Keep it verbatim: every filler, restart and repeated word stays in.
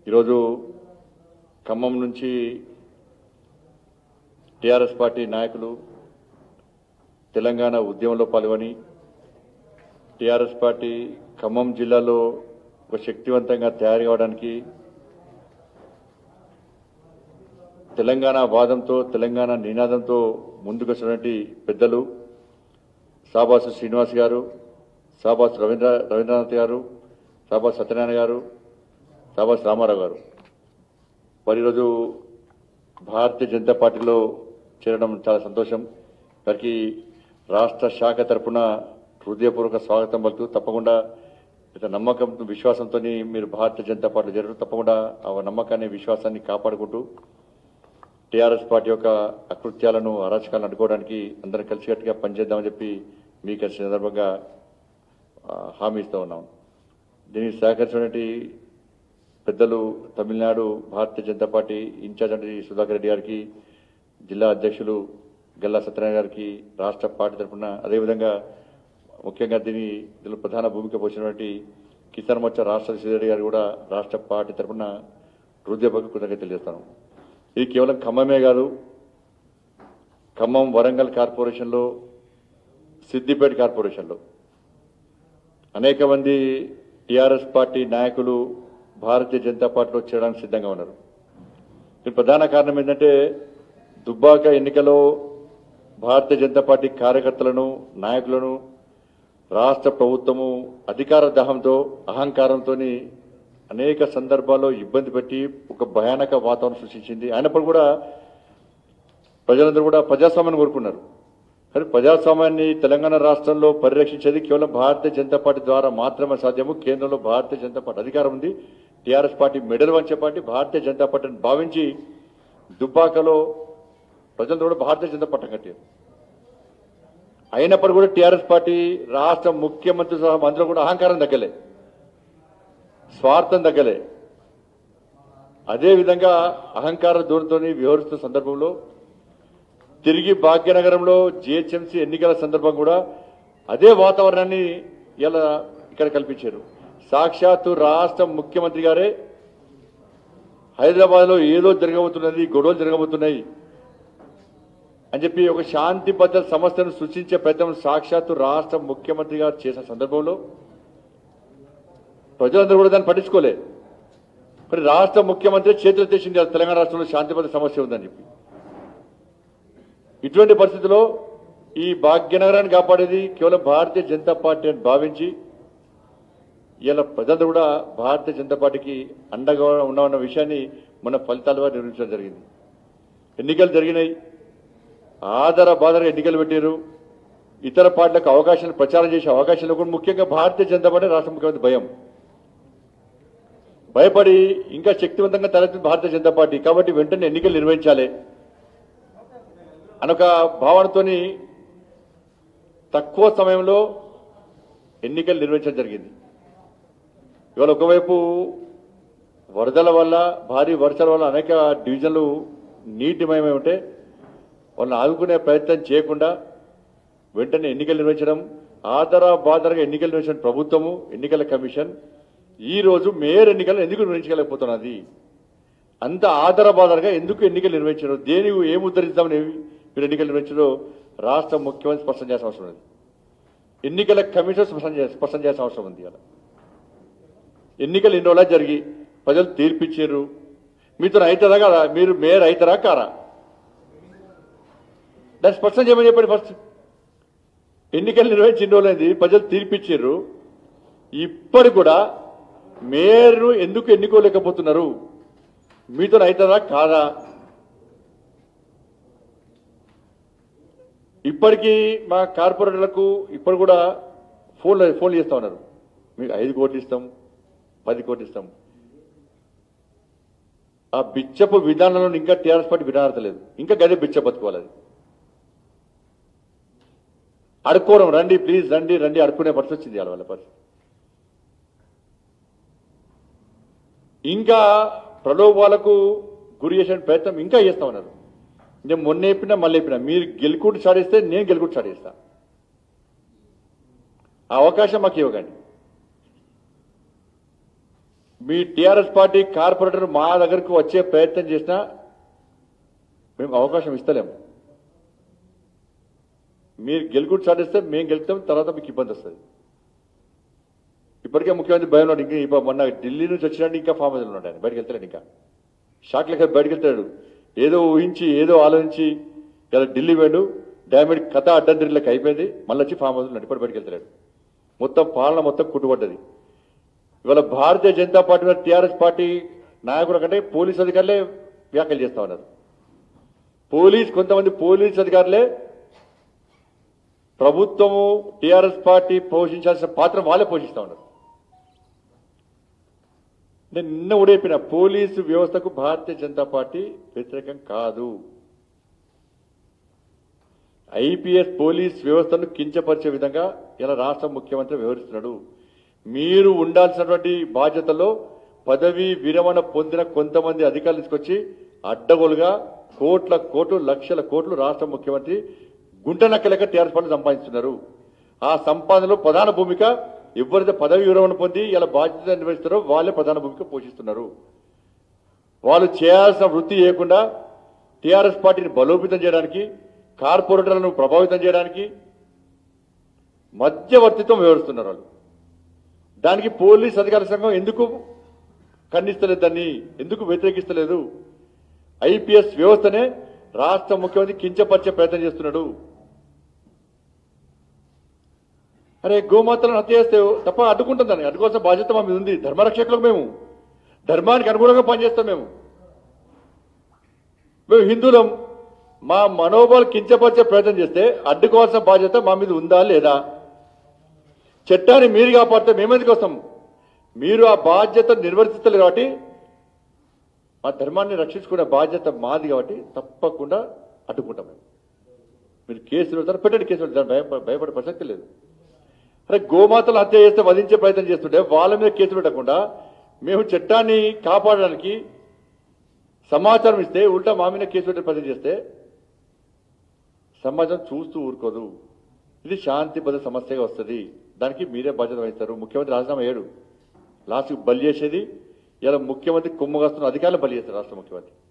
ఈరోజు ఖమ్మం నుంచి TRS party నాయకులు తెలంగాణ ఉద్యమంలో పాల్గొని టీఆర్ఎస్ పార్టీ ఖమ్మం జిల్లాలో ఒక శక్తివంతంగా తయారు కావడానికి తెలంగాణ వాదంతో తెలంగాణ నినాదంతో ముందుకొచ్చినటువంటి పెద్దలు సాబాసు శ్రీనివాస్ గారు, సాబాసు రవీంద్ర రవీంద్రనాథ్ గారు, సాబాసు సత్యనారాయణ గారు, సాబాసు రామారావు గారు వారు ఈరోజు భారతీయ జనతా పార్టీలో చేరడం చాలా సంతోషం. వారికి రాష్ట్ర శాఖ తరఫున హృదయపూర్వక స్వాగతం పలుకుతూ తప్పకుండా నమ్మకం విశ్వాసంతో మీరు భారతీయ జనతా పార్టీలో చేరడం తప్పకుండా ఆ నమ్మకాన్ని విశ్వాసాన్ని కాపాడుకుంటూ టీఆర్ఎస్ పార్టీ యొక్క అకృత్యాలను అరాచకాలను అడ్డుకోవడానికి అందరం కలిసికట్టుగా పనిచేద్దామని చెప్పి మీకు కలిసిన సందర్భంగా హామీ ఇస్తూ ఉన్నాం. దీనికి సహకరించినటువంటి పెద్దలు తమిళనాడు భారతీయ జనతా పార్టీ ఇన్ఛార్జ్ అంటే సుధాకర్ రెడ్డి గారికి, జిల్లా అధ్యక్షులు గల్లా సత్యనారాయణ గారికి, రాష్ట్ర పార్టీ తరఫున అదేవిధంగా ముఖ్యంగా దీని దీనిలో ప్రధాన భూమిక పోసినటువంటి కిసాన్ మోర్చా రాష్ట్ర శ్రీరెడ్డి గారు కూడా రాష్ట్ర పార్టీ తరఫున హృదయపూర్వక కృతజ్ఞతలు తెలియజేస్తాను. ఇది కేవలం ఖమ్మమే కాదు, ఖమ్మం వరంగల్ కార్పొరేషన్లో, సిద్దిపేట కార్పొరేషన్లో అనేక మంది టీఆర్ఎస్ పార్టీ నాయకులు భారతీయ జనతా పార్టీలో చేరడానికి సిద్ధంగా ఉన్నారు. దీని ప్రధాన కారణం ఏంటంటే దుబ్బాక ఎన్నికలో భారతీయ జనతా పార్టీ కార్యకర్తలను నాయకులను రాష్ట్ర ప్రభుత్వము అధికార దాహంతో అహంకారంతో అనేక సందర్భాల్లో ఇబ్బంది పెట్టి ఒక భయానక వాతావరణం సృష్టించింది. అయినప్పుడు కూడా ప్రజలందరూ కూడా ప్రజాస్వామ్యాన్ని కోరుకున్నారు. కానీ ప్రజాస్వామ్యాన్ని తెలంగాణ రాష్ట్రంలో పరిరక్షించేది కేవలం భారతీయ జనతా పార్టీ ద్వారా మాత్రమే సాధ్యము. కేంద్రంలో భారతీయ జనతా పార్టీ అధికారం ఉంది. టీఆర్ఎస్ పార్టీ మెడల్ వంచే పార్టీ భారతీయ జనతా పార్టీని భావించి దుబ్బాకలో ప్రజలందరూ కూడా భారతీయ జనతా పార్టీ కట్టారు. అయినప్పుడు కూడా టీఆర్ఎస్ పార్టీ రాష్ట్ర ముఖ్యమంత్రి సహా మంత్రులు కూడా అహంకారం తగ్గలే, స్వార్థం తగ్గలే. అదేవిధంగా అహంకార దూరంతో వ్యవహరిస్తున్న సందర్భంలో తిరిగి భాగ్యనగరంలో జిహెచ్ఎంసీ ఎన్నికల సందర్భం కూడా అదే వాతావరణాన్ని ఇలా ఇక్కడ కల్పించారు. సాక్షాత్తు రాష్ట్ర ముఖ్యమంత్రి గారే హైదరాబాద్ లో ఏదో జరగబోతున్నది, గొడవలు జరగబోతున్నాయి అని చెప్పి ఒక శాంతి భద్రత సమస్యను సృష్టించే ప్రయత్నం సాక్షాత్తు రాష్ట్ర ముఖ్యమంత్రి గారు చేసిన సందర్భంలో ప్రజలందరూ కూడా దాన్ని పట్టించుకోలే. మరి రాష్ట్ర ముఖ్యమంత్రి చేతులు తెచ్చింది తెలంగాణ రాష్ట్రంలో శాంతి భద్రత సమస్య ఉందని చెప్పి. ఇటువంటి పరిస్థితుల్లో ఈ భాగ్యనగరాన్ని కాపాడేది కేవలం భారతీయ జనతా పార్టీ అని భావించి ఇలా ప్రజలందరూ కూడా భారతీయ జనతా పార్టీకి అండగా ఉన్నామన్న విషయాన్ని మన ఫలితాలుగా నిర్వహించడం జరిగింది. ఎన్నికలు జరిగినాయి, ఆధార బాధగా ఎన్నికలు పెట్టారు. ఇతర పార్టీలకు అవకాశాలు ప్రచారం చేసే అవకాశాలు కూడా ముఖ్యంగా భారతీయ జనతా పార్టీ రాష్ట్ర ముఖ్యమంత్రి భయం భయపడి ఇంకా శక్తివంతంగా తలెత్తింది భారతీయ జనతా పార్టీ. కాబట్టి వెంటనే ఎన్నికలు నిర్వహించాలి అనొక భావనతోని తక్కువ సమయంలో ఎన్నికలు నిర్వహించడం జరిగింది. ఇవాళ ఒకవైపు వరదల వల్ల, భారీ వర్షాల వల్ల అనేక డివిజన్లు నీటిమయమై ఉంటే వాళ్ళని ఆదుకునే ప్రయత్నం చేయకుండా వెంటనే ఎన్నికలు నిర్వహించడం, ఆధార బాధరగా ఎన్నికలు నిర్వహించిన ప్రభుత్వము, ఎన్నికల కమిషన్ ఈ రోజు మేయర్ ఎన్నికలు ఎందుకు నిర్వహించలేకపోతున్నది? అంత ఆధార బాధరగా ఎందుకు ఎన్నికలు నిర్వహించారు? దేని ఏం ఉద్ధరిస్తామని మీరు ఎన్నికలు నిర్వహించారో రాష్ట్ర ముఖ్యమంత్రి స్పష్టం చేయాల్సిన అవసరం ఉంది. ఎన్నికల కమిషన్ స్పష్టం స్పష్టం చేయాల్సిన అవసరం ఉంది. అలా ఎన్నికలు ఎన్ని రోజులా జరిగి ప్రజలు తీర్పిచ్చారు. మీతో అవుతారా కాదా? మీరు మేయర్ అవుతారా కారా? దాన్ని స్పష్టం చేయమని చెప్పండి. ఫస్ట్ ఎన్నికలు నిర్వహించి ఎన్ని రోజులైంది, ప్రజలు తీర్పిచ్చారు. ఇప్పటికి కూడా మేయర్ను ఎందుకు ఎన్నుకోలేకపోతున్నారు? మీతో అవుతారా కాదా? ఇప్పటికీ మా కార్పొరేటర్లకు ఇప్పుడు కూడా ఫోన్లు ఫోన్లు చేస్తా ఉన్నారు. మీకు ఐదు కోట్లు ఇస్తాం, పది కోట్లు ఇస్తాం. ఆ బిచ్చపు విధానంలో ఇంకా టీఆర్ఎస్ పార్టీ విధానలేదు. ఇంకా గదే బిచ్చ బతుకోవాలి. అది అడుక్కోవడం, రండి ప్లీజ్ రండి రండి అడుక్కునే పరిస్థితి వచ్చింది వాళ్ళ వాళ్ళ పరిస్థితి. ఇంకా ప్రలోభాలకు గురి చేసే ప్రయత్నం ఇంకా చేస్తా ఉన్నారు. నేను మొన్న చెప్పినా మళ్ళీ చెప్పినా, మీరు గెలుకుంటూ సాడిస్తే నేను గెలుకుంటూ సాడిస్తా. ఆ అవకాశం మాకు ఇవ్వకండి. మీ టీఆర్ఎస్ పార్టీ కార్పొరేటర్ మా దగ్గరకు వచ్చే ప్రయత్నం చేసినా మేము అవకాశం ఇస్తలేము. మీరు గెలుకుడు సాధిస్తే మేము గెలుస్తాం, తర్వాత మీకు ఇబ్బంది వస్తుంది. ఇప్పటికే ముఖ్యమంత్రి భయంలో ఇంకా మొన్న ఢిల్లీ నుంచి వచ్చినట్టు ఇంకా ఫామ్ హౌస్లో ఉన్నాడు. ఆయన బయటకు వెళ్తాడు, ఇంకా షాక్ లెక్క బయటకు వెళ్తాడు. ఏదో ఊహించి ఏదో ఆలోచించి ఇలా ఢిల్లీ వేడు డామేజ్ కథ అడ్డందిరిలోకి అయిపోయింది. మళ్ళీ వచ్చి ఫామ్ హౌస్లో నడిపడి బయటకు వెళ్తాడు. మొత్తం పాలన మొత్తం కుట్టుబడ్డది. ఇవాళ భారతీయ జనతా పార్టీ మీద టీఆర్ఎస్ పార్టీ నాయకుల కంటే పోలీసు అధికారులే వ్యాఖ్యలు చేస్తా ఉన్నారు. పోలీస్ కొంతమంది పోలీసు అధికారులే ప్రభుత్వము టీఆర్ఎస్ పార్టీ పోషించాల్సిన పాత్ర వాళ్ళే పోషిస్తా ఉన్నారు. నేను నిన్న ఉడైపోయిన పోలీసు వ్యవస్థకు భారతీయ జనతా పార్టీ వ్యతిరేకం కాదు. ఐపీఎస్ పోలీస్ వ్యవస్థను కించపరిచే విధంగా ఇలా రాష్ట్ర ముఖ్యమంత్రి వ్యవహరిస్తున్నాడు. మీరు ఉండాల్సినటువంటి బాధ్యతలో పదవి విరమణ పొందిన కొంతమంది అధికారులు తీసుకొచ్చి అడ్డగోలుగా కోట్ల కోట్లు లక్షల కోట్లు రాష్ట్ర ముఖ్యమంత్రి గుంట నక్కలేక టీఆర్ఎస్ పార్టీ సంపాదిస్తున్నారు. ఆ సంపాదనలో ప్రధాన భూమిక ఎవరైతే పదవి విరమణ పొంది ఇలా బాధ్యత నిర్వహిస్తారో వాళ్ళే ప్రధాన భూమిక పోషిస్తున్నారు. వాళ్ళు చేయాల్సిన వృత్తి చేయకుండా టీఆర్ఎస్ పార్టీని బలోపేతం చేయడానికి, కార్పొరేటర్లను ప్రభావితం చేయడానికి మధ్యవర్తిత్వం వ్యవహరిస్తున్నారు వాళ్ళు. దానికి పోలీస్ అధికార సంఘం ఎందుకు ఖండిస్తలేదు, దాన్ని ఎందుకు వ్యతిరేకిస్తలేదు? ఐపీఎస్ వ్యవస్థనే రాష్ట్ర ముఖ్యమంత్రి కించపరిచే ప్రయత్నం చేస్తున్నాడు. అరే గోమాతలను హత్య చేస్తే తప్ప అడ్డుకుంటుందని అడ్డుకోవాల్సిన బాధ్యత మా మీద ఉంది. ధర్మరక్షకులకు మేము ధర్మానికి అనుగుణంగా పనిచేస్తాం. మేము మేము హిందువులం. మా మనోబలం కించపరిచే ప్రయత్నం చేస్తే అడ్డుకోవాల్సిన బాధ్యత మా మీద ఉందా లేదా? చట్టాన్ని మీరు కాపాడితే మేమెందుకు వస్తాం? మీరు ఆ బాధ్యత నిర్వర్తిస్తలేరు కాబట్టి, మా ధర్మాన్ని రక్షించుకునే బాధ్యత మాది కాబట్టి తప్పకుండా అడ్డుకుంటాం. మేము మీరు కేసులు పెడతారు, పెట్టండి కేసులు, భయ భయపడే ప్రసక్తి లేదు. అరే గోమాతలు హత్య చేస్తే వధించే ప్రయత్నం చేస్తుంటే వాళ్ళ మీద కేసు పెట్టకుండా మేము చట్టాన్ని కాపాడడానికి సమాచారం ఇస్తే ఉల్టా మా మీద కేసు పెట్టే ప్రయత్నం చేస్తే సమాజం చూస్తూ ఊరుకోదు. ఇది శాంతి భద్రత సమస్యగా వస్తుంది. దానికి మీరే బాధ్యత వహిస్తారు. ముఖ్యమంత్రి రాజీనామా అయ్యాడు. లాస్ట్కి బలి చేసేది ఇలా ముఖ్యమంత్రి కొమ్ముగాస్తున్న అధికారులు బలి చేస్తారు రాష్ట్ర ముఖ్యమంత్రి.